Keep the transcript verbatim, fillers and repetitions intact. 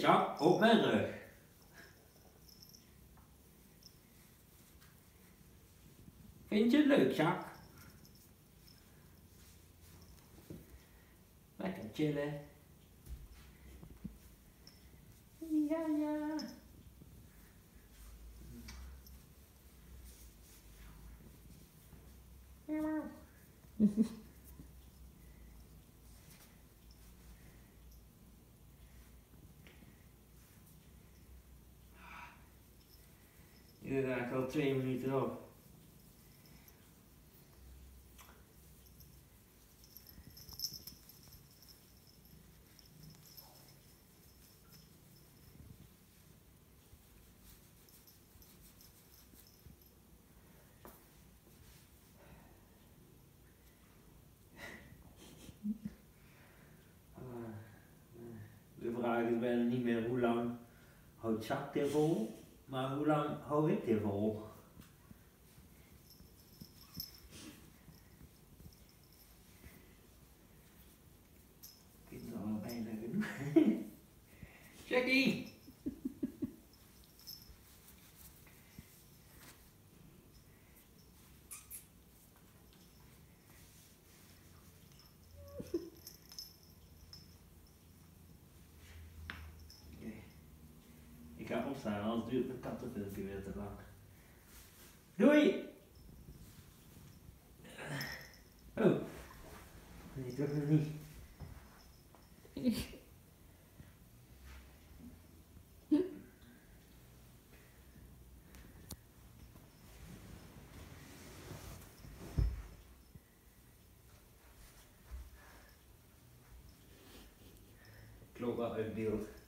Chak, op mijn rug. Vind je het leuk, Chak? Lekker chillen. Ja, ja. Ja. Nu ga ik al twee minuten op. De vraag is bijna niet meer hoe lang houdt Chak dit vol, maar hoe lang hou ik dit vol? Ik vind het al bijna genoeg. Jackie! Ik ga opstaan, anders duurt mijn kattenfilmpje weer te lang. Doei! Oh, nee, toch nog niet. Ik loop wel uit beeld.